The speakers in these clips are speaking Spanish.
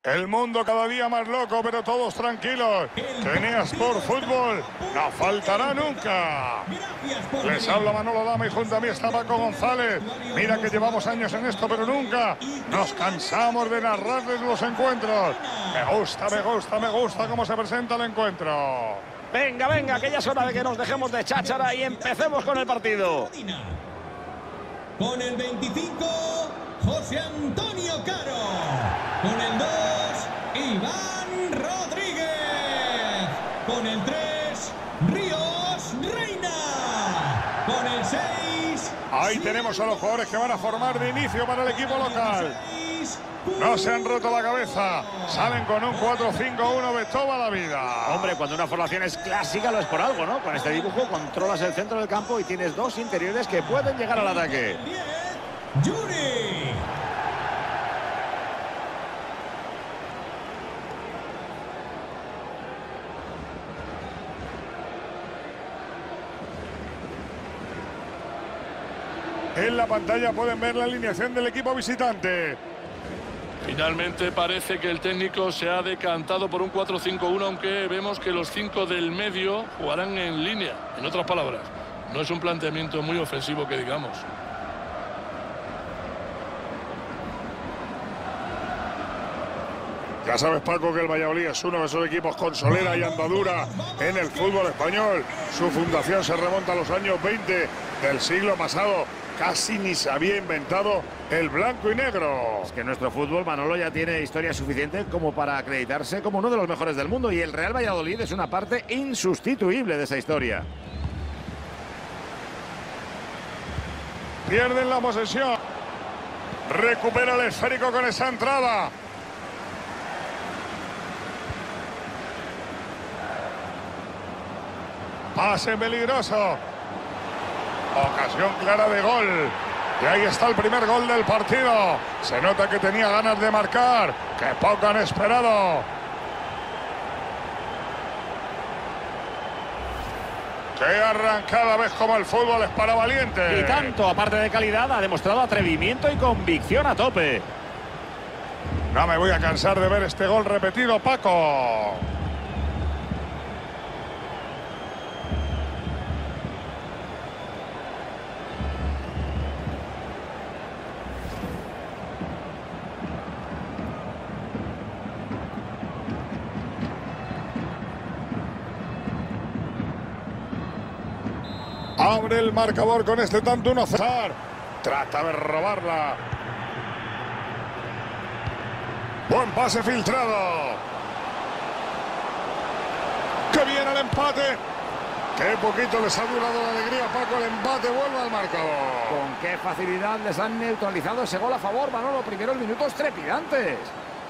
El mundo cada día más loco, pero todos tranquilos. Tenías por fútbol, no faltará nunca. Les habla Manolo Lama y junto a mí está Paco González. Mira que llevamos años en esto, pero nunca nos cansamos de narrarles los encuentros. Me gusta cómo se presenta el encuentro. Venga, venga, que ya es hora de que nos dejemos de cháchara y empecemos con el partido. Con el 25, José Antonio Caro. Con el 2, Iván Rodríguez. Con el 3, Ríos Reina. Con el 6... Ahí tenemos a los jugadores que van a formar de inicio para el equipo local. No se han roto la cabeza. Salen con un 4-5-1 de toda la vida. Hombre, cuando una formación es clásica lo es por algo, ¿no? Con este dibujo controlas el centro del campo y tienes dos interiores que pueden llegar al ataque. Yuri. En la pantalla pueden ver la alineación del equipo visitante. Finalmente parece que el técnico se ha decantado por un 4-5-1, aunque vemos que los 5 del medio jugarán en línea. En otras palabras, no es un planteamiento muy ofensivo que digamos. Ya sabes, Paco, que el Valladolid es uno de esos equipos con solera y andadura en el fútbol español. Su fundación se remonta a los años 20 del siglo pasado. Casi ni se había inventado el blanco y negro. Es que nuestro fútbol, Manolo, ya tiene historia suficiente como para acreditarse como uno de los mejores del mundo. Y el Real Valladolid es una parte insustituible de esa historia. Pierden la posesión. Recupera el esférico con esa entrada. Pase peligroso. Ocasión clara de gol. Y ahí está el primer gol del partido. Se nota que tenía ganas de marcar. Que poco han esperado. ¡Qué arrancada! ¿Ves cómo el fútbol es para valientes? Y tanto, aparte de calidad, ha demostrado atrevimiento y convicción a tope. No me voy a cansar de ver este gol repetido, Paco. Abre el marcador con este tanto 1-0. Trata de robarla. Buen pase filtrado. ¡Qué bien el empate! ¡Qué poquito les ha durado la alegría, Paco! El empate vuelve al marcador. Con qué facilidad les han neutralizado ese gol a favor, Manolo. Primeros minutos trepidantes.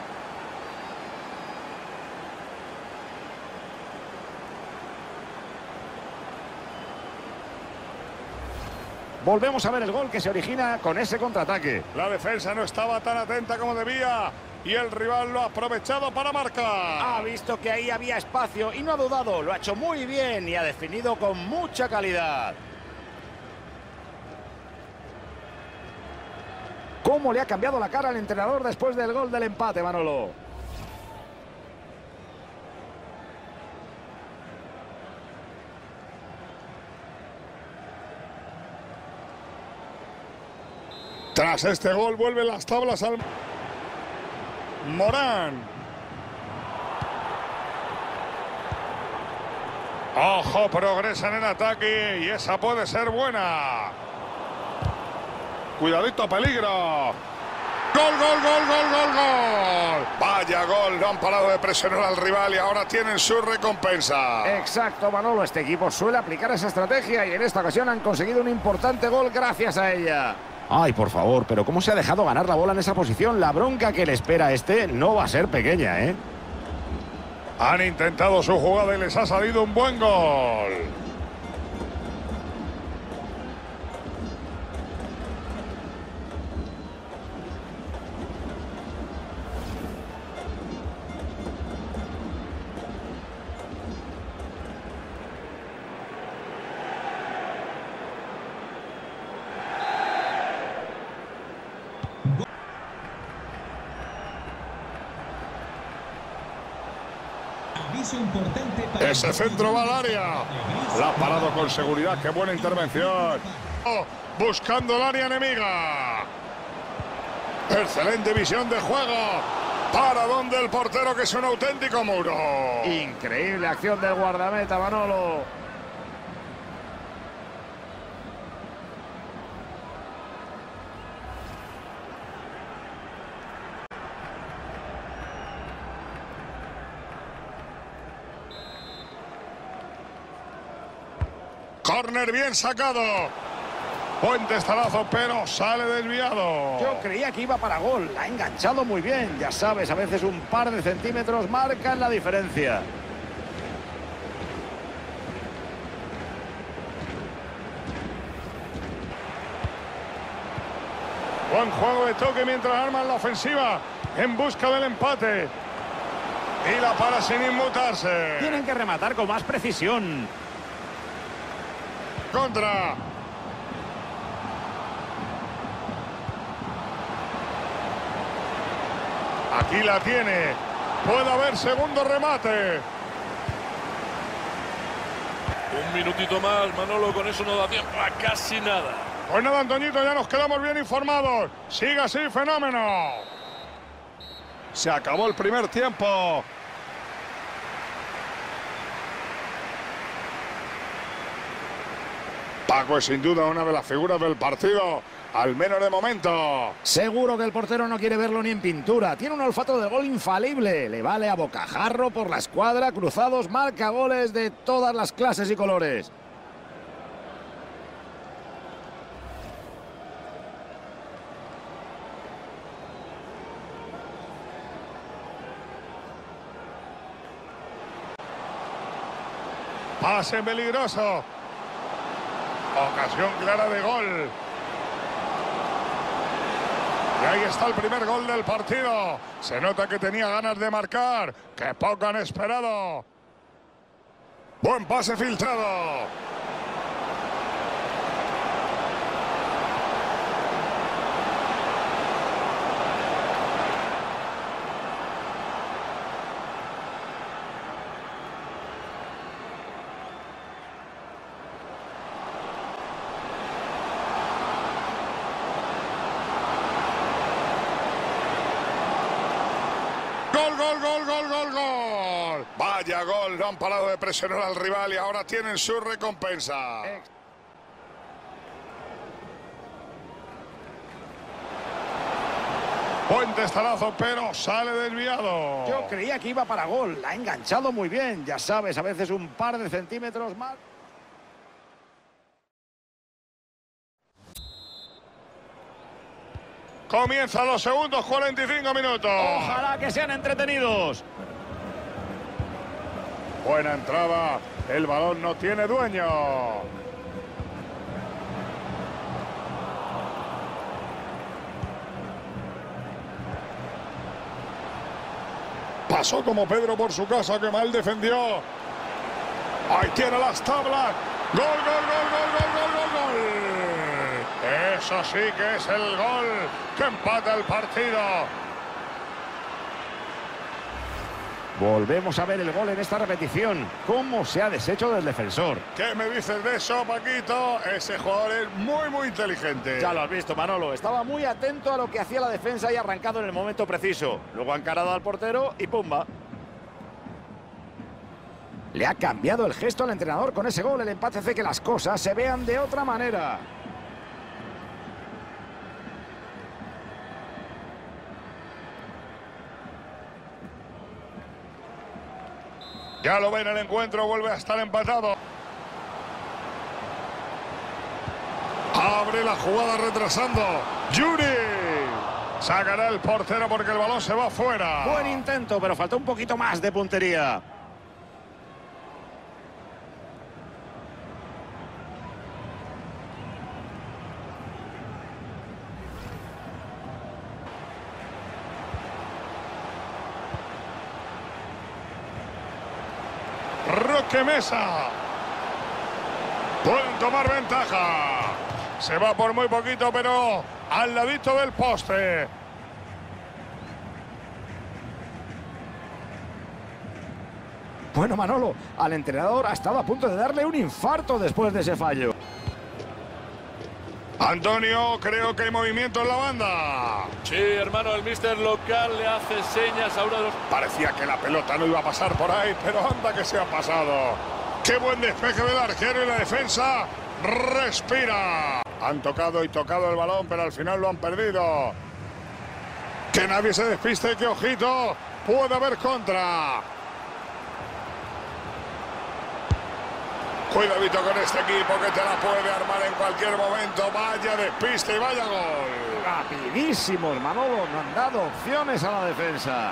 Volvemos a ver el gol que se origina con ese contraataque. La defensa no estaba tan atenta como debía y el rival lo ha aprovechado para marcar. Ha visto que ahí había espacio y no ha dudado. Lo ha hecho muy bien y ha definido con mucha calidad. ¿Cómo le ha cambiado la cara al entrenador después del gol del empate, Manolo? Tras este gol vuelven las tablas al... Morán. Ojo, progresan en ataque y esa puede ser buena. Cuidadito, peligro. ¡Gol, gol, gol, gol, gol, gol! Vaya gol, no han parado de presionar al rival y ahora tienen su recompensa. Exacto, Manolo. Este equipo suele aplicar esa estrategia y en esta ocasión han conseguido un importante gol gracias a ella. Ay, por favor, pero ¿cómo se ha dejado ganar la bola en esa posición? La bronca que le espera a este no va a ser pequeña, ¿eh? Han intentado su jugada y les ha salido un buen gol. paso importante para Ese centro va al área. La ha parado con seguridad. Qué buena intervención. Buscando el área enemiga. Excelente visión de juego. Para donde el portero, que es un auténtico muro. Increíble acción del guardameta, Manolo. Córner bien sacado. Buen testarazo, pero sale desviado. Yo creía que iba para gol. La ha enganchado muy bien. Ya sabes, a veces un par de centímetros marcan la diferencia. Buen juego de toque mientras arman la ofensiva en busca del empate. Y la para sin inmutarse. Tienen que rematar con más precisión. Contra. Aquí la tiene. Puede haber segundo remate. Un minutito más, Manolo, con eso no da tiempo a casi nada. Pues nada, Antoñito, ya nos quedamos bien informados. Sigue así, fenómeno. Se acabó el primer tiempo. Paco es sin duda una de las figuras del partido, al menos de momento. Seguro que el portero no quiere verlo ni en pintura. Tiene un olfato de gol infalible. Le vale a bocajarro por la escuadra, cruzados, marca goles de todas las clases y colores. Pase peligroso. Ocasión clara de gol. Y ahí está el primer gol del partido. Se nota que tenía ganas de marcar. Que poco han esperado. Buen pase filtrado. Gol, gol, gol, gol, gol. Vaya gol, no han parado de presionar al rival y ahora tienen su recompensa. Buen testarazo, pero sale desviado. Yo creía que iba para gol. La ha enganchado muy bien. Ya sabes, a veces un par de centímetros más. Comienzan los segundos 45 minutos. Ojalá que sean entretenidos. Buena entrada. El balón no tiene dueño. Pasó como Pedro por su casa, que mal defendió. Ahí tiene las tablas. Gol, gol, gol, gol, gol, gol, gol, gol. Eso sí que es el gol que empata el partido. Volvemos a ver el gol en esta repetición. Cómo se ha deshecho del defensor. ¿Qué me dices de eso, Paquito? Ese jugador es muy, muy inteligente. Ya lo has visto, Manolo. Estaba muy atento a lo que hacía la defensa y arrancado en el momento preciso. Luego ha encarado al portero y ¡pumba! Le ha cambiado el gesto al entrenador con ese gol. El empate hace que las cosas se vean de otra manera. Ya lo ven, el encuentro vuelve a estar empatado. Abre la jugada retrasando. Yuri. Sacará el portero porque el balón se va fuera. Buen intento, pero faltó un poquito más de puntería. Roque Mesa. Pueden tomar ventaja. Se va por muy poquito, pero al ladito del poste. Bueno, Manolo, al entrenador ha estado a punto de darle un infarto después de ese fallo. Antonio, creo que hay movimiento en la banda. Sí, hermano, el míster local le hace señas a uno de los... Parecía que la pelota no iba a pasar por ahí, pero anda que se ha pasado. ¡Qué buen despeje del arquero y la defensa! ¡Respira! Han tocado y tocado el balón, pero al final lo han perdido. Que nadie se despiste, que ojito, puede haber contra. Cuidadito con este equipo que te la puede armar en cualquier momento. Vaya despiste y vaya gol. Rapidísimo, el Manolo. No han dado opciones a la defensa.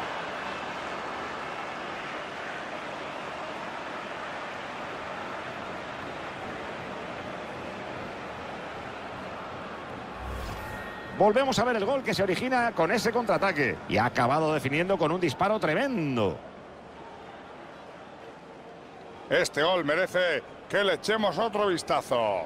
Volvemos a ver el gol que se origina con ese contraataque. Y ha acabado definiendo con un disparo tremendo. Este gol merece que le echemos otro vistazo.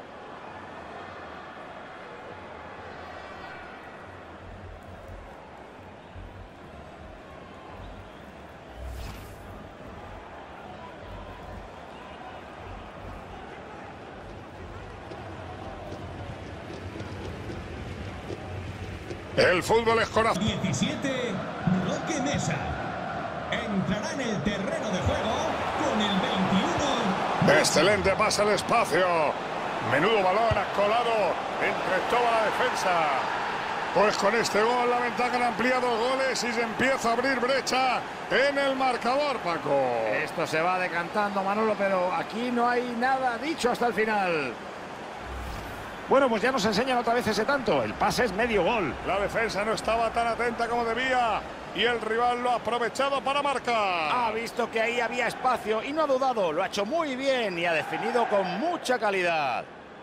El fútbol es corazón. 17, Roque Mesa. Entrará en el terreno de juego con el 21. Excelente pase al espacio. Menudo balón ha colado entre toda la defensa. Pues con este gol la ventaja han ampliado goles y se empieza a abrir brecha en el marcador, Paco. Esto se va decantando, Manolo, pero aquí no hay nada dicho hasta el final. Bueno, pues ya nos enseñan otra vez ese tanto. El pase es medio gol. La defensa no estaba tan atenta como debía y el rival lo ha aprovechado para marcar. Ha visto que ahí había espacio y no ha dudado. Lo ha hecho muy bien y ha definido con mucha calidad.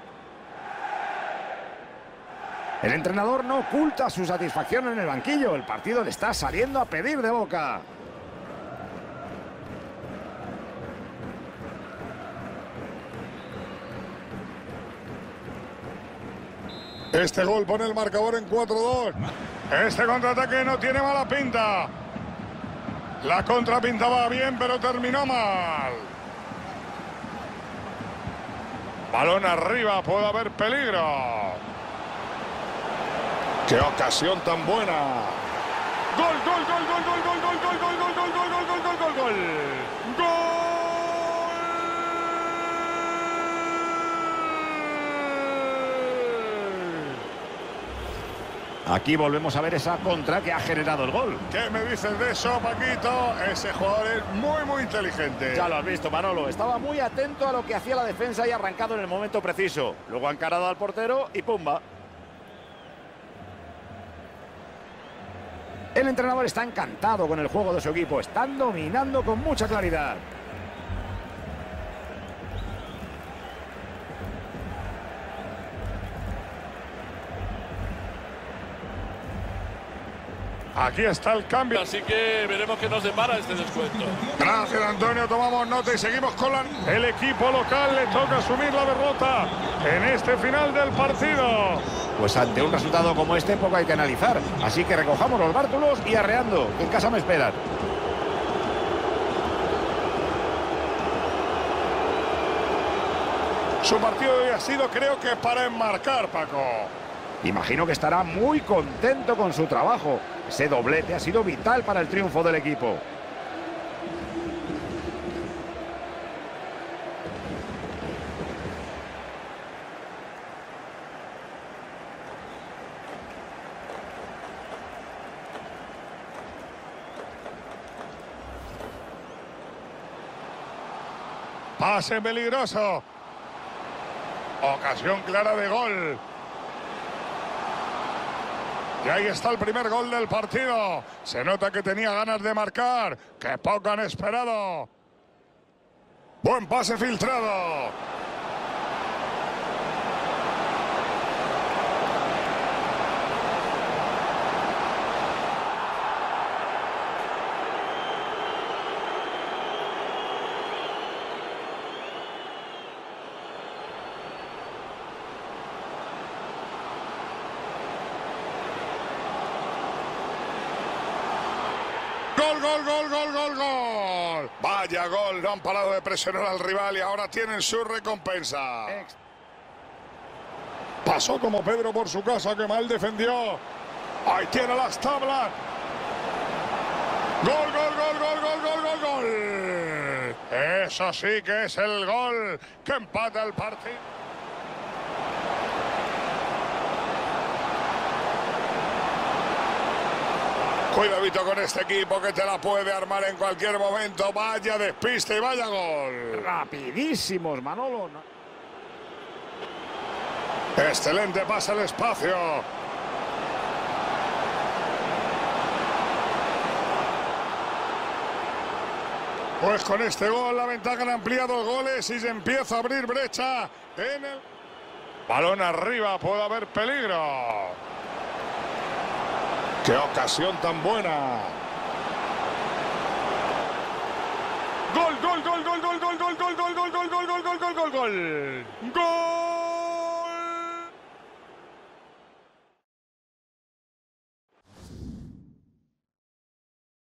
El entrenador no oculta su satisfacción en el banquillo. El partido le está saliendo a pedir de boca. Este gol pone el marcador en 4-2. Este contraataque no tiene mala pinta. La contrapinta va bien, pero terminó mal. Balón arriba, puede haber peligro. ¡Qué ocasión tan buena! ¡Gol, gol, gol, gol, gol, gol, gol, gol, gol, gol, gol, gol, gol, gol, gol, gol! ¡Gol! Aquí volvemos a ver esa contra que ha generado el gol. ¿Qué me dices de eso, Paquito? Ese jugador es muy, muy inteligente. Ya lo has visto, Manolo. Estaba muy atento a lo que hacía la defensa y ha arrancado en el momento preciso. Luego ha encarado al portero y ¡pumba! El entrenador está encantado con el juego de su equipo. Están dominando con mucha claridad. Aquí está el cambio. Así que veremos qué nos depara este descuento. Gracias, Antonio. Tomamos nota y seguimos con el equipo local. Le toca asumir la derrota en este final del partido. Pues ante un resultado como este poco hay que analizar. Así que recojamos los bártulos y arreando, que en casa me esperan. Su partido de hoy ha sido, creo que para enmarcar, Paco. Imagino que estará muy contento con su trabajo. Ese doblete ha sido vital para el triunfo del equipo. Pase peligroso. Ocasión clara de gol. Y ahí está el primer gol del partido. Se nota que tenía ganas de marcar. Que poco han esperado. Buen pase filtrado. Gol, gol, gol, gol, gol, gol. Vaya Vaya gol, no han parado de presionar al rival y ahora tienen su recompensa. Pasó como Pedro por su casa, que mal defendió. Ahí tiene las tablas. Gol, gol, gol, gol, gol, gol, gol, gol. Eso sí que es el gol que empata el partido. Cuidadito con este equipo que te la puede armar en cualquier momento. Vaya despiste y vaya gol. Rapidísimos, Manolo. Excelente pase al espacio. Pues con este gol la ventaja han ampliado goles y se empieza a abrir brecha en el... Balón arriba, puede haber peligro. ¡Qué ocasión tan buena! ¡Gol, gol, gol, gol, gol, gol, gol, gol, gol, gol, gol, gol, gol, gol, gol, gol, gol! ¡Gol!